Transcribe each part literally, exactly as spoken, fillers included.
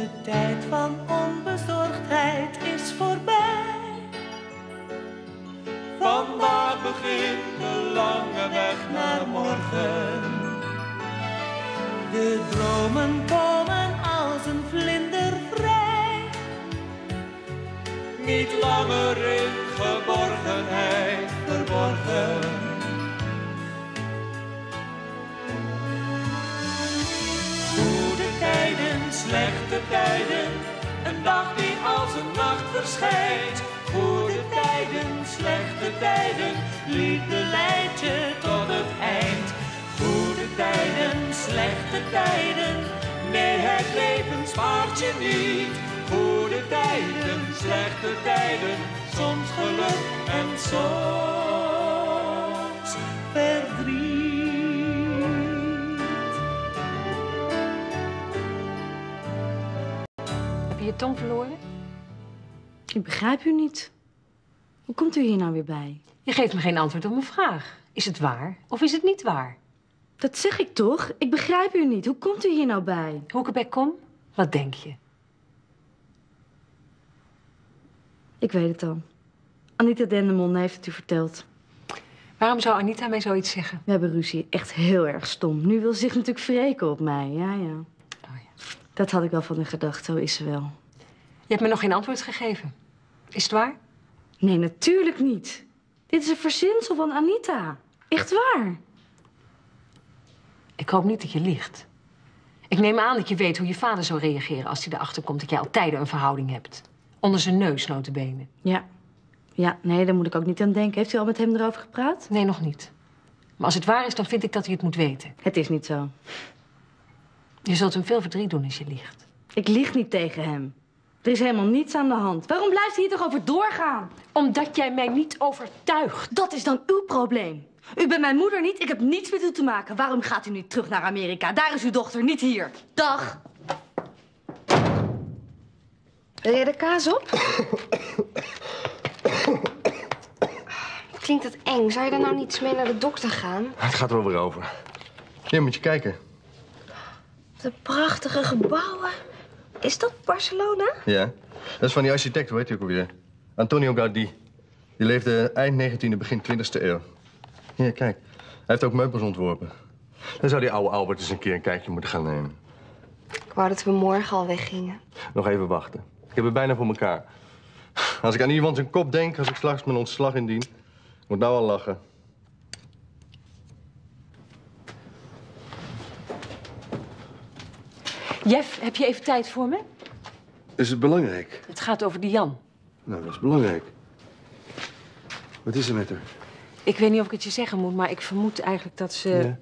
De tijd van onbezorgdheid is voorbij. Vandaag begint de lange weg naar morgen. De dromen komen als een vlinder vrij. Niet langer in geborgenheid verborgen. Goede tijden, slechte tijden, Een dag die als een nacht verschijnt. goede tijden, slechte tijden, liefde leidt je tot het eind. Goede tijden, slechte tijden, Nee, het leven spaart je niet. Goede tijden, slechte tijden, soms geluk en soms verdriet. Heb je je tong verloren? Ik begrijp u niet. Hoe komt u hier nou weer bij? Je geeft me geen antwoord op mijn vraag. Is het waar of is het niet waar? Dat zeg ik toch? Ik begrijp u niet. Hoe komt u hier nou bij? Hoe ik erbij kom? Wat denk je? Ik weet het al. Anita Dendermonde heeft het u verteld. Waarom zou Anita mij zoiets zeggen? We hebben ruzie. Echt heel erg stom. Nu wil ze zich natuurlijk wreken op mij. Ja, ja. Oh, ja. Dat had ik wel van u gedacht. Zo is ze wel. Je hebt me nog geen antwoord gegeven. Is het waar? Nee, natuurlijk niet. Dit is een verzinsel van Anita. Echt waar. Ik hoop niet dat je liegt. Ik neem aan dat je weet hoe je vader zou reageren als hij erachter komt dat jij al tijden een verhouding hebt. Onder zijn neus, nota bene. Ja. Ja, nee, daar moet ik ook niet aan denken. Heeft u al met hem erover gepraat? Nee, nog niet. Maar als het waar is, dan vind ik dat hij het moet weten. Het is niet zo. Je zult hem veel verdriet doen als je liegt. Ik lieg niet tegen hem. Er is helemaal niets aan de hand. Waarom blijft hij hier toch over doorgaan? Omdat jij mij niet overtuigt. Dat is dan uw probleem. U bent mijn moeder niet, ik heb niets met u te maken. Waarom gaat u niet terug naar Amerika? Daar is uw dochter, niet hier. Dag. Wil jij de kaas op? Klinkt dat eng? Zou je dan nou niet eens mee naar de dokter gaan? Het gaat er wel weer over. Hier moet je kijken. De prachtige gebouwen. Is dat Barcelona? Ja, dat is van die architect, hoe heet hij ook alweer? Antonio Gaudí. Die leefde eind negentiende, begin twintigste eeuw. Hier, kijk. Hij heeft ook meubels ontworpen. Dan zou die oude Albert eens een keer een kijkje moeten gaan nemen. Ik wou dat we morgen al weggingen. Nog even wachten. Ik heb het bijna voor elkaar. Als ik aan iemand zijn kop denk, als ik straks mijn ontslag indien... ik moet nou al lachen. Jeff, heb je even tijd voor me? Is het belangrijk? Het gaat over die Jan. Nou, dat is belangrijk. Wat is er met haar? Ik weet niet of ik het je zeggen moet, maar ik vermoed eigenlijk dat ze... Ja.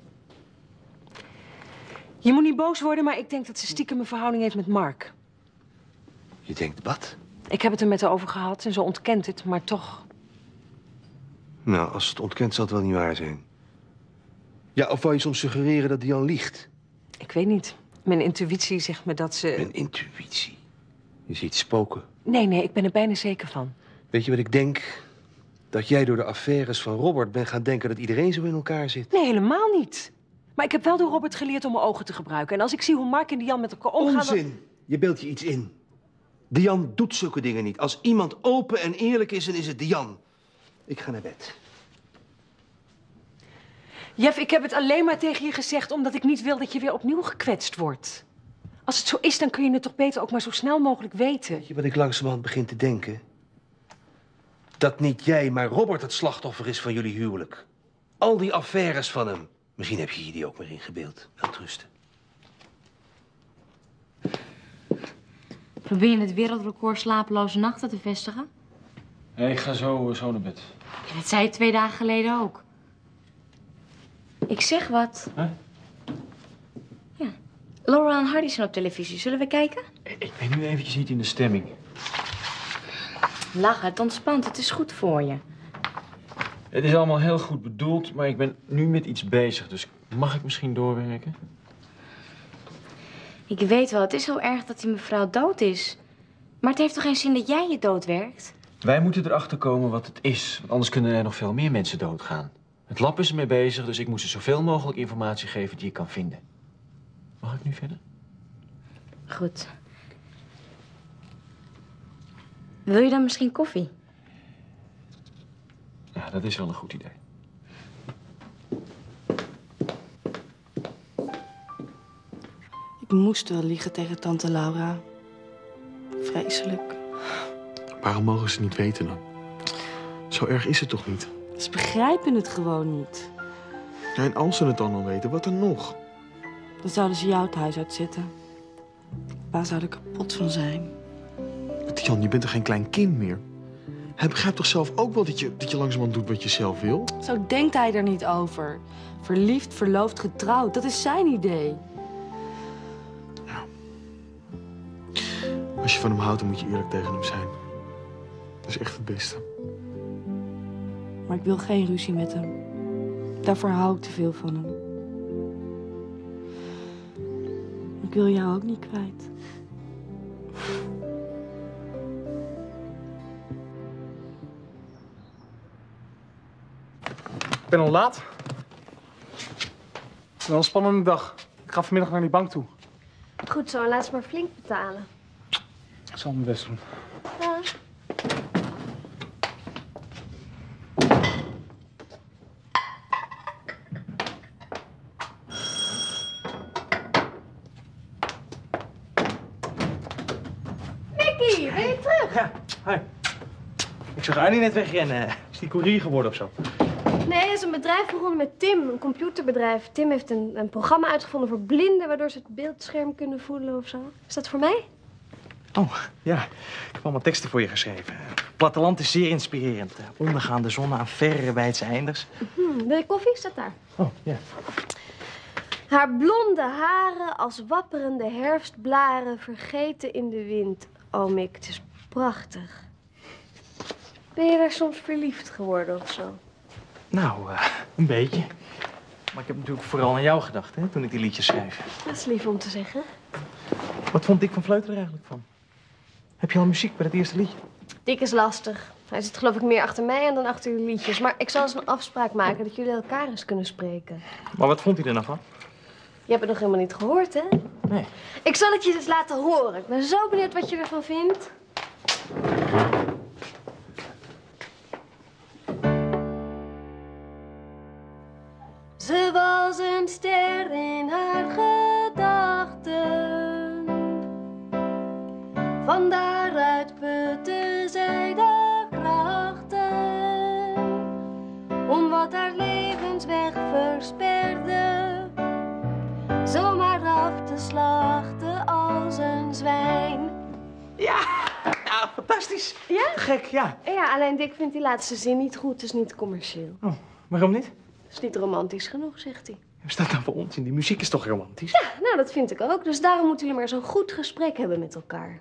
Je moet niet boos worden, maar ik denk dat ze stiekem een verhouding heeft met Mark. Je denkt wat? Ik heb het er met haar over gehad en ze ontkent het, maar toch... Nou, als het ontkent zal het wel niet waar zijn. Ja, of wou je soms suggereren dat Jan liegt? Ik weet niet. Mijn intuïtie zegt me dat ze... Mijn intuïtie? Je ziet spoken. Nee, nee, ik ben er bijna zeker van. Weet je wat ik denk? Dat jij door de affaires van Robert bent gaan denken dat iedereen zo in elkaar zit. Nee, helemaal niet. Maar ik heb wel door Robert geleerd om mijn ogen te gebruiken. En als ik zie hoe Mark en die Jan met elkaar omgaan... Onzin! Dan... Je beeldt je iets in. Dian doet zulke dingen niet. Als iemand open en eerlijk is, dan is het Dian. Ik ga naar bed. Jeff, ik heb het alleen maar tegen je gezegd omdat ik niet wil dat je weer opnieuw gekwetst wordt. Als het zo is, dan kun je het toch beter ook maar zo snel mogelijk weten. Weet je wat ik langzamerhand begin te denken? Dat niet jij, maar Robert het slachtoffer is van jullie huwelijk. Al die affaires van hem. Misschien heb je je die ook maar ingebeeld. Welterusten. Probeer je het wereldrecord slapeloze nachten te vestigen? Nee, ik ga zo, zo naar bed. Ja, dat zei je twee dagen geleden ook. Ik zeg wat. Huh? Ja. Laura en Hardy zijn op televisie. Zullen we kijken? Ik ben nu eventjes niet in de stemming. Lachen, het ontspant. Het is goed voor je. Het is allemaal heel goed bedoeld, maar ik ben nu met iets bezig. Dus mag ik misschien doorwerken? Ik weet wel, het is heel erg dat die mevrouw dood is. Maar het heeft toch geen zin dat jij je dood werkt? Wij moeten erachter komen wat het is. Want anders kunnen er nog veel meer mensen doodgaan. Het lab is ermee bezig, dus ik moest ze zoveel mogelijk informatie geven die ik kan vinden. Mag ik nu verder? Goed. Wil je dan misschien koffie? Ja, dat is wel een goed idee. Ik moest wel liegen tegen tante Laura. Vreselijk. Waarom mogen ze het niet weten dan? Zo erg is het toch niet? Ze begrijpen het gewoon niet. Ja, en als ze het dan al weten, wat dan nog? Dan zouden ze jou het huis uitzetten. Pa zou er kapot van zijn. Jan, je bent toch geen klein kind meer? Hij begrijpt toch zelf ook wel dat je, dat je langzamerhand doet wat je zelf wil? Zo denkt hij er niet over. Verliefd, verloofd, getrouwd, dat is zijn idee. Ja. Als je van hem houdt, dan moet je eerlijk tegen hem zijn. Dat is echt het beste. Maar ik wil geen ruzie met hem. Daarvoor hou ik te veel van hem. Ik wil jou ook niet kwijt. Ik ben al laat. Het is wel een spannende dag. Ik ga vanmiddag naar die bank toe. Goed zo, laat ze maar flink betalen. Ik zal mijn best doen. Ja. Mickey, ben je terug? Ja, hi. Ik zag Annie net wegrennen. Is die koerier geworden of zo? Nee, hij is een bedrijf begonnen met Tim, een computerbedrijf. Tim heeft een, een programma uitgevonden voor blinden, waardoor ze het beeldscherm kunnen voelen of zo. Is dat voor mij? Oh, ja. Ik heb allemaal teksten voor je geschreven. Platteland is zeer inspirerend. Ondergaande zon aan verre wijdse einders. Hmm, wil je koffie? Staat daar. Oh, ja. Haar blonde haren als wapperende herfstblaren vergeten in de wind. Oh, Mick, het is prachtig. Ben je daar soms verliefd geworden of zo? Nou, uh, een beetje. Maar ik heb natuurlijk vooral aan jou gedacht, hè, toen ik die liedjes schreef. Dat is lief om te zeggen. Wat vond Dick van Vleuten er eigenlijk van? Heb je al muziek bij het eerste liedje? Dick is lastig. Hij zit geloof ik meer achter mij en dan achter uw liedjes. Maar ik zal eens een afspraak maken dat jullie elkaar eens kunnen spreken. Maar wat vond hij er nou van? Je hebt het nog helemaal niet gehoord, hè? Nee. Ik zal het je eens laten horen. Ik ben zo benieuwd wat je ervan vindt. Ze was een ster in haar gedachten. Van daaruit putte zij de krachten. Om wat haar levensweg versperde. Zomaar af te slachten als een zwijn. Ja, ja, fantastisch. Ja? Gek, ja. Ja, alleen Dick vindt die laatste zin niet goed. Het is niet commercieel. Oh, waarom niet? Het is niet romantisch genoeg, zegt hij. Wat staat nou voor ons in? Die muziek is toch romantisch? Ja, nou, dat vind ik ook. Dus daarom moeten jullie maar zo'n goed gesprek hebben met elkaar.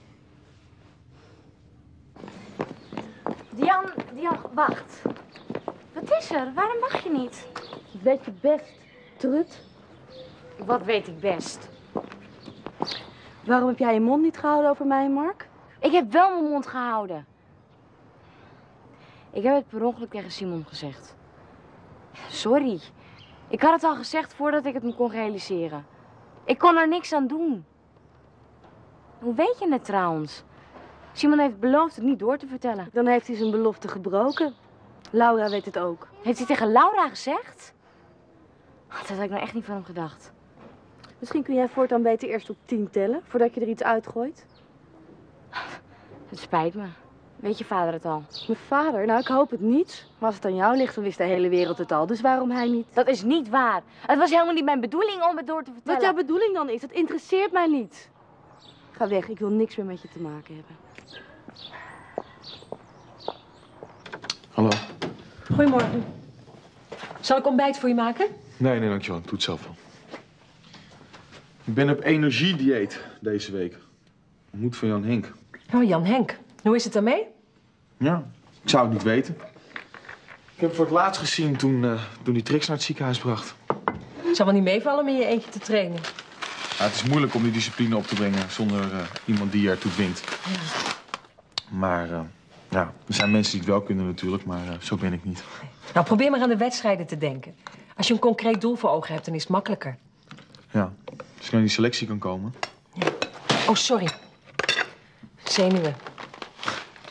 Dian, Dian, wacht. Wat is er? Waarom mag je niet? Weet je best, trut. Wat weet ik best? Waarom heb jij je mond niet gehouden over mij, Mark? Ik heb wel mijn mond gehouden. Ik heb het per ongeluk tegen Simon gezegd. Sorry. Ik had het al gezegd voordat ik het me kon realiseren. Ik kon er niks aan doen. Hoe weet je het trouwens? Simon heeft beloofd het niet door te vertellen. Dan heeft hij zijn belofte gebroken. Laura weet het ook. Heeft hij tegen Laura gezegd? Dat had ik nou echt niet van hem gedacht. Misschien kun jij voortaan beter eerst op tien tellen, voordat je er iets uitgooit. Het spijt me. Weet je vader het al? Mijn vader? Nou, ik hoop het niet. Maar als het aan jou ligt, dan wist de hele wereld het al. Dus waarom hij niet? Dat is niet waar. Het was helemaal niet mijn bedoeling om het door te vertellen. Wat jouw bedoeling dan is, dat interesseert mij niet. Ga weg, ik wil niks meer met je te maken hebben. Hallo. Goedemorgen. Zal ik ontbijt voor je maken? Nee, nee, dankjewel. Ik doe het zelf wel. Ik ben op energiedieet deze week. Ontmoet van Jan Henk. Oh, Jan Henk. Hoe is het daarmee? Ja, ik zou het niet weten. Ik heb hem voor het laatst gezien toen, uh, toen hij Trix naar het ziekenhuis bracht. Het zal wel niet meevallen om in je eentje te trainen. Ja, het is moeilijk om die discipline op te brengen zonder uh, iemand die je ertoe dwingt. Ja. Maar uh, ja, er zijn mensen die het wel kunnen natuurlijk, maar uh, zo ben ik niet. Nou, probeer maar aan de wedstrijden te denken. Als je een concreet doel voor ogen hebt, dan is het makkelijker. Ja, als ik naar die selectie kan komen. Ja. Oh, sorry. Zenuwen.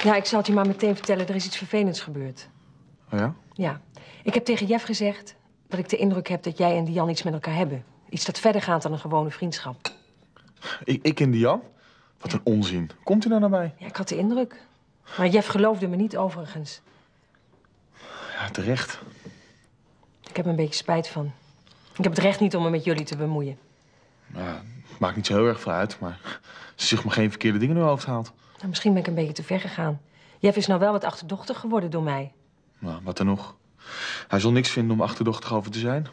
Ja, ik zal het je maar meteen vertellen. Er is iets vervelends gebeurd. Oh ja? Ja. Ik heb tegen Jeff gezegd dat ik de indruk heb dat jij en die Jan iets met elkaar hebben. Iets dat verder gaat dan een gewone vriendschap. Ik, ik en die Jan? Wat een onzin. Komt u nou naar mij? Ja, ik had de indruk. Maar Jeff geloofde me niet overigens. Ja, terecht. Ik heb er een beetje spijt van. Ik heb het recht niet om me met jullie te bemoeien. Ja, het maakt niet zo heel erg veel uit, maar ze zich maar geen verkeerde dingen in haar hoofd haalt. Nou, misschien ben ik een beetje te ver gegaan. Jeff is nou wel wat achterdochtig geworden door mij. Nou, wat dan nog? Hij zal niks vinden om achterdochtig over te zijn.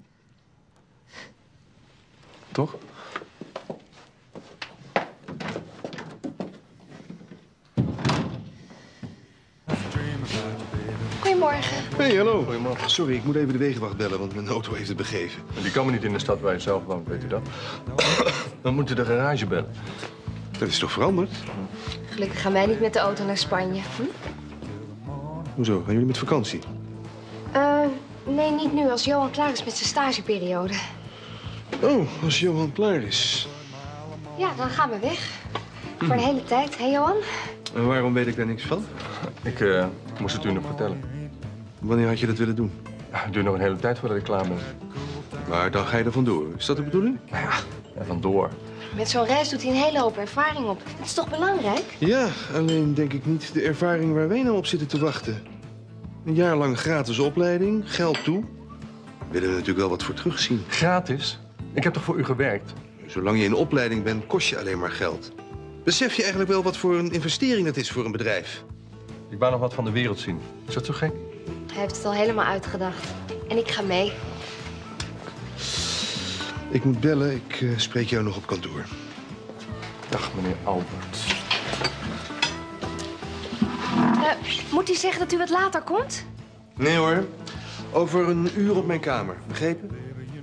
Toch? Goedemorgen. Hey, hallo. Goedemorgen. Sorry, ik moet even de wegenwacht bellen, want mijn auto heeft het begeven. Die kan me niet in de stad waar je zelf woont, weet u dat? Dan moet u de garage bellen. Dat is toch veranderd? Gelukkig gaan wij niet met de auto naar Spanje. Hm? Hoezo? Gaan jullie met vakantie? Uh, nee, niet nu, als Johan klaar is met zijn stageperiode. Oh, als Johan klaar is. Ja, dan gaan we weg. Hm. Voor de hele tijd, hè Johan? En waarom weet ik daar niks van? Ik uh, moest het u nog vertellen. Wanneer had je dat willen doen? Ja, het duurt nog een hele tijd voordat ik klaar ben. Maar dan ga je er vandoor. Is dat de bedoeling? Ja, ja vandoor. Met zo'n reis doet hij een hele hoop ervaring op. Dat is toch belangrijk? Ja, alleen denk ik niet de ervaring waar wij nou op zitten te wachten. Een jaar lang gratis opleiding, geld toe. Daar willen we natuurlijk wel wat voor terugzien. Gratis? Ik heb toch voor u gewerkt? Zolang je in opleiding bent, kost je alleen maar geld. Besef je eigenlijk wel wat voor een investering dat is voor een bedrijf? Ik wou nog wat van de wereld zien. Is dat zo gek? Hij heeft het al helemaal uitgedacht. En ik ga mee. Ik moet bellen. Ik uh, spreek jou nog op kantoor. Dag, meneer Albert. Uh, moet u zeggen dat u wat later komt? Nee hoor. Over een uur op mijn kamer. Begrepen?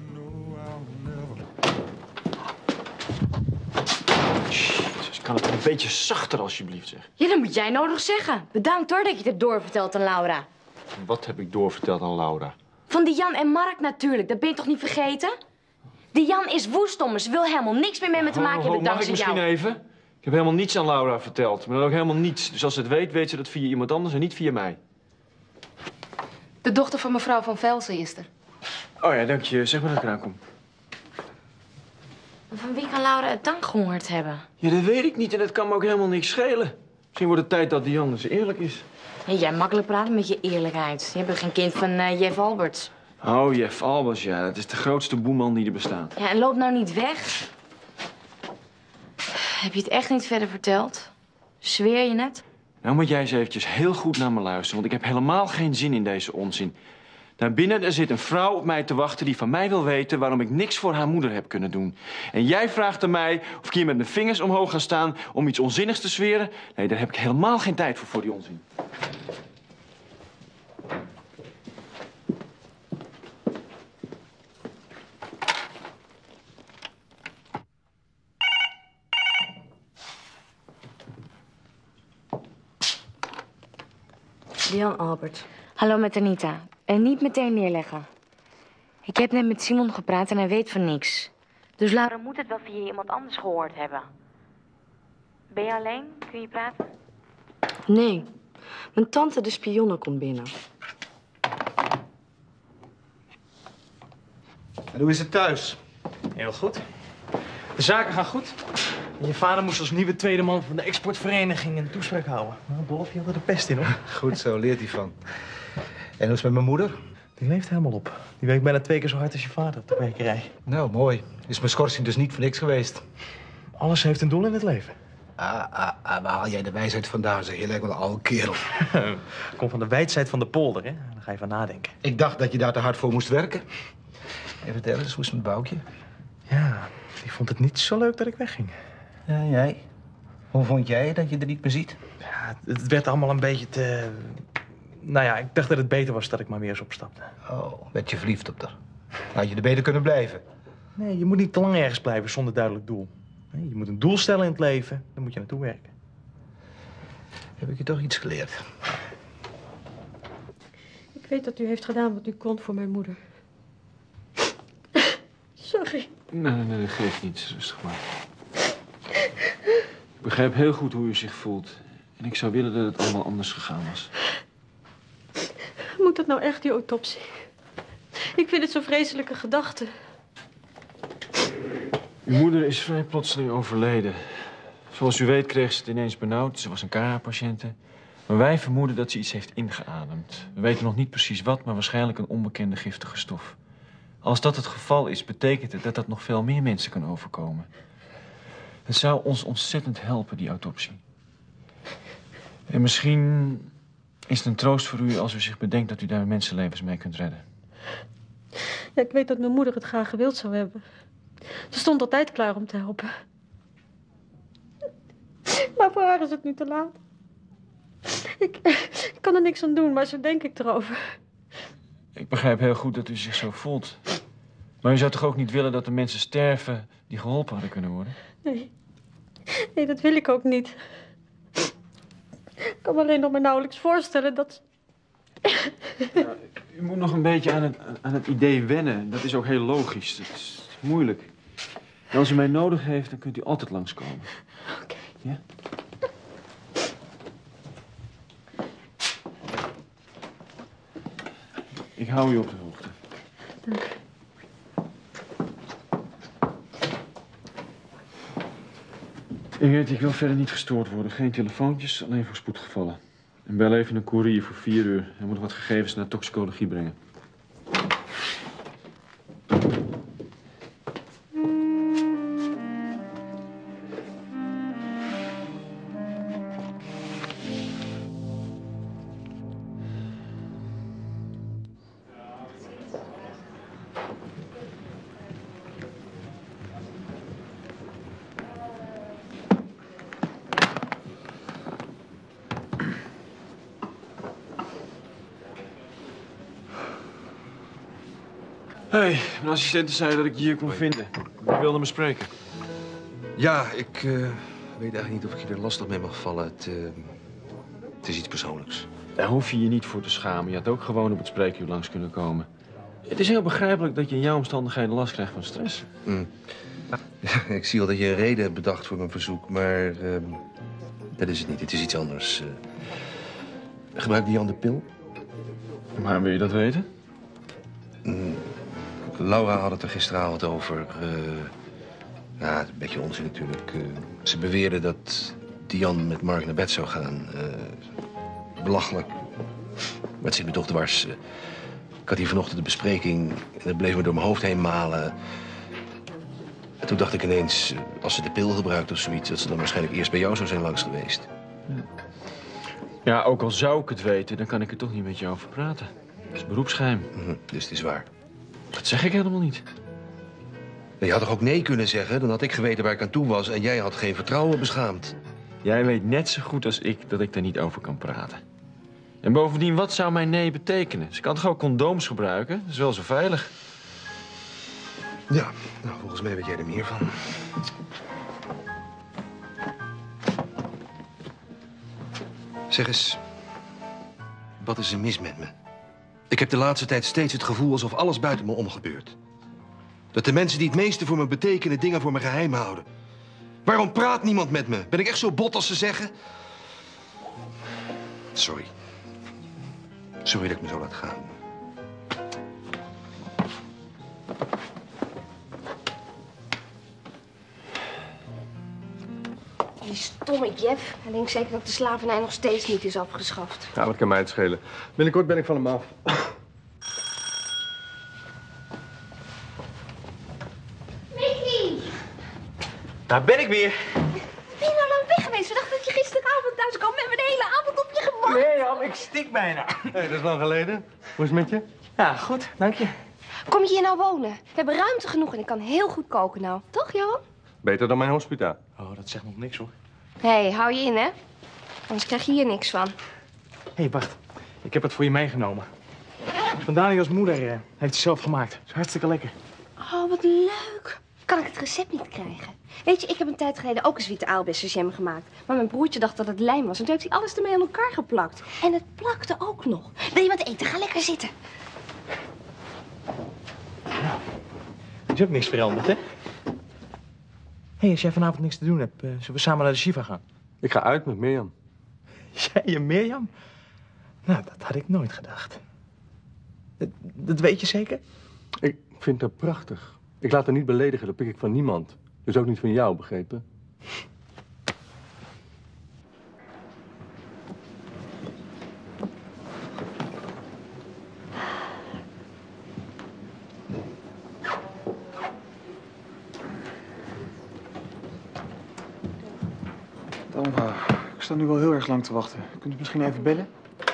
Jezus, kan het een beetje zachter alsjeblieft, zeg. Ja, dat moet jij nou nog zeggen. Bedankt hoor dat je het hebt doorverteld aan Laura. Wat heb ik doorverteld aan Laura? Van die Jan en Mark natuurlijk, dat ben je toch niet vergeten? Die Jan is woest om me. Ze wil helemaal niks meer met me te maken hebben dankzij jou. Mag ik misschien even? Ik heb helemaal niets aan Laura verteld. Maar dan ook helemaal niets. Dus als ze het weet, weet ze dat via iemand anders en niet via mij. De dochter van mevrouw van Velzen is er. Oh ja, dank je. Zeg maar dat ik eraan kom. Van wie kan Laura het dan gehoord hebben? Ja, dat weet ik niet en dat kan me ook helemaal niks schelen. Misschien wordt het tijd dat die Jan eens eerlijk is. Ja, jij makkelijk praten met je eerlijkheid. Je bent geen kind van uh, Jeff Alberts. Oh, Jeff Alberts, ja. Dat is de grootste boeman die er bestaat. Ja, en loop nou niet weg. Heb je het echt niet verder verteld? Zweer je het? Nou moet jij eens eventjes heel goed naar me luisteren, want ik heb helemaal geen zin in deze onzin. Daarbinnen er zit een vrouw op mij te wachten die van mij wil weten waarom ik niks voor haar moeder heb kunnen doen. En jij vraagt aan mij of ik hier met mijn vingers omhoog ga staan om iets onzinnigs te zweren? Nee, daar heb ik helemaal geen tijd voor, voor die onzin. Jan Albert. Hallo met Anita. En niet meteen neerleggen. Ik heb net met Simon gepraat en hij weet van niks. Dus Laura moet het wel via iemand anders gehoord hebben. Ben je alleen? Kun je praten? Nee. Mijn tante de spionne komt binnen. En hoe is het thuis? Heel goed. De zaken gaan goed. En je vader moest als nieuwe tweede man van de exportvereniging een toespraak houden. Nou, Dolf, je had er de pest in, hoor. Goed zo, leert hij van. En hoe is het met mijn moeder? Die leeft helemaal op. Die werkt bijna twee keer zo hard als je vader op de werkerij. Nou, mooi. Is mijn schorsing dus niet voor niks geweest? Alles heeft een doel in het leven. Ah, ah, ah, waar haal jij de wijsheid vandaan, zeg? Je lijkt wel een oude kerel. Komt van de wijdheid van de polder, hè? Daar ga je van nadenken. Ik dacht dat je daar te hard voor moest werken. En vertel eens, hoe is het met Boukje? Ja, die vond het niet zo leuk dat ik wegging. Ja, jij? Hoe vond jij dat je er niet meer ziet? Ja, het werd allemaal een beetje te... Nou ja, ik dacht dat het beter was dat ik maar weer eens opstapte. Oh, werd je verliefd op haar? Had je er beter kunnen blijven? Nee, je moet niet te lang ergens blijven zonder duidelijk doel. Je moet een doel stellen in het leven, dan moet je naartoe werken. Heb ik je toch iets geleerd? Ik weet dat u heeft gedaan wat u kon voor mijn moeder. Sorry. Nee, nee, nee, dat geeft niet. Rustig maar. Ik begrijp heel goed hoe u zich voelt. En ik zou willen dat het allemaal anders gegaan was. Moet dat nou echt, die autopsie? Ik vind het zo'n vreselijke gedachte. Uw moeder is vrij plotseling overleden. Zoals u weet kreeg ze het ineens benauwd. Ze was een K A-patiënte. Maar wij vermoeden dat ze iets heeft ingeademd. We weten nog niet precies wat, maar waarschijnlijk een onbekende giftige stof. Als dat het geval is, betekent het dat dat nog veel meer mensen kan overkomen. Het zou ons ontzettend helpen, die autopsie. En misschien is het een troost voor u als u zich bedenkt dat u daar mensenlevens mee kunt redden. Ja, ik weet dat mijn moeder het graag gewild zou hebben. Ze stond altijd klaar om te helpen. Maar voor haar is het nu te laat. Ik, ik kan er niks aan doen, maar zo denk ik erover. Ik begrijp heel goed dat u zich zo voelt. Maar u zou toch ook niet willen dat de mensen sterven die geholpen hadden kunnen worden? Nee. Nee, dat wil ik ook niet. Ik kan me alleen nog maar nauwelijks voorstellen dat... Ja, u moet nog een beetje aan het, aan het idee wennen. Dat is ook heel logisch. Het is moeilijk. En als u mij nodig heeft, dan kunt u altijd langskomen. Oké. Okay. Ja? Ik hou u op de hoogte. Dank u. Ingrid, ik wil verder niet gestoord worden. Geen telefoontjes, alleen voor spoedgevallen. En bel even een koerier voor vier uur. Hij moet wat gegevens naar toxicologie brengen. Hé, hey, mijn assistente zei dat ik je hier kon vinden. Ik wilde me spreken. Ja, ik uh, weet eigenlijk niet of ik je er lastig mee mag vallen. Het, uh, het is iets persoonlijks. Daar hoef je je niet voor te schamen. Je had ook gewoon op het spreekuur langs kunnen komen. Het is heel begrijpelijk dat je in jouw omstandigheden last krijgt van stress. Mm. Ja, ik zie al dat je een reden hebt bedacht voor mijn verzoek, maar uh, dat is het niet. Het is iets anders. Uh, gebruikt Jan de pil? Maar wil je dat weten? Mm. Laura had het er gisteravond over. Uh, ja, een beetje onzin natuurlijk. Uh, ze beweerde dat Dian met Mark naar bed zou gaan. Uh, belachelijk. Maar het zit me toch dwars. Uh, ik had hier vanochtend de bespreking en dat bleef me door mijn hoofd heen malen. En toen dacht ik ineens, uh, als ze de pil gebruikt of zoiets, dat ze dan waarschijnlijk eerst bij jou zou zijn langs geweest. Ja. Ja, ook al zou ik het weten, dan kan ik er toch niet met jou over praten. Dat is beroepsgeheim. Mm-hmm, dus het is waar. Dat zeg ik helemaal niet. Je had toch ook nee kunnen zeggen? Dan had ik geweten waar ik aan toe was en jij had geen vertrouwen beschaamd. Jij weet net zo goed als ik dat ik daar niet over kan praten. En bovendien, wat zou mijn nee betekenen? Ze kan toch ook condooms gebruiken? Dat is wel zo veilig. Ja, nou, volgens mij weet jij er meer van. Zeg eens, wat is er mis met me? Ik heb de laatste tijd steeds het gevoel alsof alles buiten me om gebeurt. Dat de mensen die het meeste voor me betekenen dingen voor me geheim houden. Waarom praat niemand met me? Ben ik echt zo bot als ze zeggen? Sorry. Sorry dat ik me zo laat gaan. Die stomme Jeff. Hij denkt zeker dat de slavernij nog steeds niet is afgeschaft. Ja, wat kan mij het schelen. Binnenkort ben ik van hem af. Mickey! Daar ben ik weer. Ben je nou lang weg geweest? We dachten dat je gisteravond thuis kwam met me de hele avond op je gewacht. Nee, Jan, ik stik bijna. Hé, hey, dat is lang geleden. Hoe is het met je? Ja, goed, dank je. Kom je hier nou wonen? We hebben ruimte genoeg en ik kan heel goed koken nou. Toch, Johan? Beter dan mijn hospita. Oh, dat zegt nog niks, hoor. Hé, hey, hou je in, hè? Anders krijg je hier niks van. Hé, hey, wacht. Ik heb het voor je meegenomen. Van Daniels moeder eh, heeft het zelf gemaakt. Is hartstikke lekker. Oh, wat leuk. Kan ik het recept niet krijgen? Weet je, ik heb een tijd geleden ook een witte aalbessenjam gemaakt. Maar mijn broertje dacht dat het lijm was. En toen heeft hij alles ermee aan elkaar geplakt. En het plakte ook nog. Wil je wat eten? Ga lekker zitten. Nou, er is ook niks veranderd, hè? Hé, hey, als jij vanavond niks te doen hebt, uh, zullen we samen naar de Shiva gaan? Ik ga uit met Mirjam. Jij en Mirjam? Nou, dat had ik nooit gedacht. Dat, dat weet je zeker? Ik vind dat prachtig. Ik laat haar niet beledigen, dat pik ik van niemand. Dus ook niet van jou, begrepen? Alma, ik sta nu wel heel erg lang te wachten. Kunt u misschien even bellen?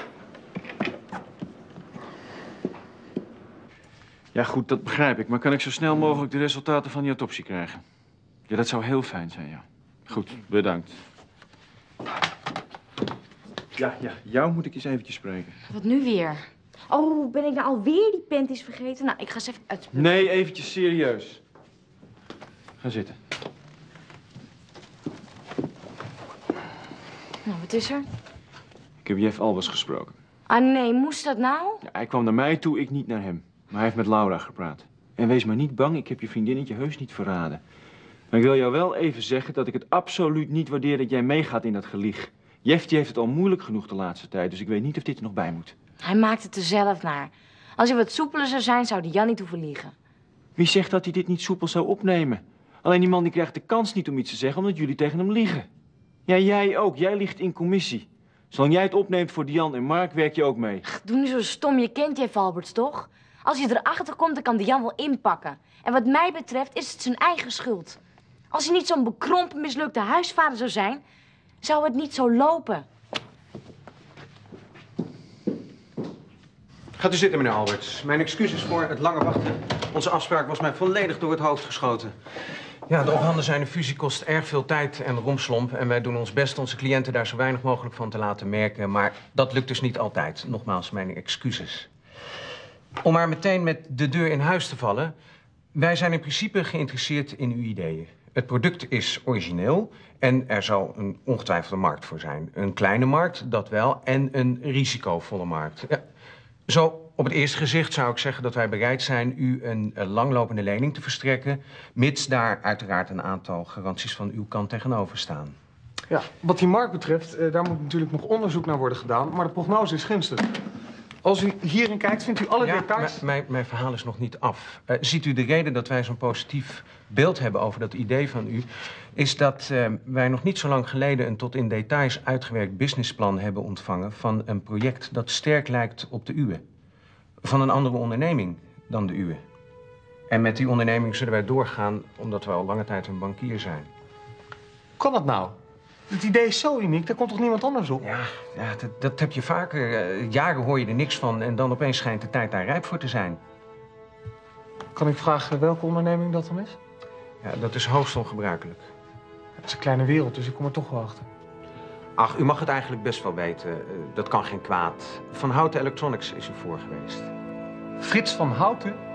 Ja, goed, dat begrijp ik. Maar kan ik zo snel mogelijk de resultaten van die autopsie krijgen? Ja, dat zou heel fijn zijn, ja. Goed, bedankt. Ja, ja, jou moet ik eens eventjes spreken. Wat nu weer? Oh, ben ik nou alweer die panties vergeten? Nou, ik ga ze even uitspelen. Nee, eventjes serieus. Ga zitten. Nou, wat is er? Ik heb Jeff Albers gesproken. Ah nee, moest dat nou? Ja, hij kwam naar mij toe, ik niet naar hem. Maar hij heeft met Laura gepraat. En wees maar niet bang, ik heb je vriendinnetje heus niet verraden. Maar ik wil jou wel even zeggen dat ik het absoluut niet waardeer dat jij meegaat in dat gelieg. Jeff die heeft het al moeilijk genoeg de laatste tijd, dus ik weet niet of dit er nog bij moet. Hij maakt het er zelf naar. Als hij wat soepeler zou zijn, zou die Jan niet hoeven liegen. Wie zegt dat hij dit niet soepel zou opnemen? Alleen die man die krijgt de kans niet om iets te zeggen, omdat jullie tegen hem liegen. Ja, jij ook. Jij ligt in commissie. Zolang jij het opneemt voor Dian en Mark, werk je ook mee. Doe niet zo stom, je kent Jeff Alberts toch? Als je erachter komt, dan kan Dian wel inpakken. En wat mij betreft is het zijn eigen schuld. Als hij niet zo'n bekrompen, mislukte huisvader zou zijn, zou het niet zo lopen. Gaat u zitten, meneer Alberts. Mijn excuses voor het lange wachten. Onze afspraak was mij volledig door het hoofd geschoten. Ja, de ophanden zijn een fusie kost erg veel tijd en rompslomp. En wij doen ons best onze cliënten daar zo weinig mogelijk van te laten merken. Maar dat lukt dus niet altijd. Nogmaals, mijn excuses. Om maar meteen met de deur in huis te vallen. Wij zijn in principe geïnteresseerd in uw ideeën. Het product is origineel en er zal een ongetwijfelde markt voor zijn. Een kleine markt, dat wel, en een risicovolle markt. Ja. Zo, op het eerste gezicht zou ik zeggen dat wij bereid zijn u een, een langlopende lening te verstrekken, mits daar uiteraard een aantal garanties van uw kant tegenover staan. Ja, wat die markt betreft, uh, daar moet natuurlijk nog onderzoek naar worden gedaan, maar de prognose is gunstig. Als u hierin kijkt, vindt u alle ja, details... Mijn, mijn verhaal is nog niet af. Uh, ziet u, de reden dat wij zo'n positief beeld hebben over dat idee van u, is dat uh, wij nog niet zo lang geleden een tot in details uitgewerkt businessplan hebben ontvangen van een project dat sterk lijkt op de uwe. Van een andere onderneming dan de uwe. En met die onderneming zullen wij doorgaan omdat we al lange tijd een bankier zijn. Kan dat nou? Het idee is zo uniek, daar komt toch niemand anders op? Ja, ja dat, dat heb je vaker. Uh, jaren hoor je er niks van en dan opeens schijnt de tijd daar rijp voor te zijn. Kan ik vragen welke onderneming dat dan is? Ja, dat is hoogst ongebruikelijk. Het is een kleine wereld, dus ik kom er toch wel achter. Ach, u mag het eigenlijk best wel weten. Uh, dat kan geen kwaad. Van Houten Electronics is u voor geweest. Frits van Houten?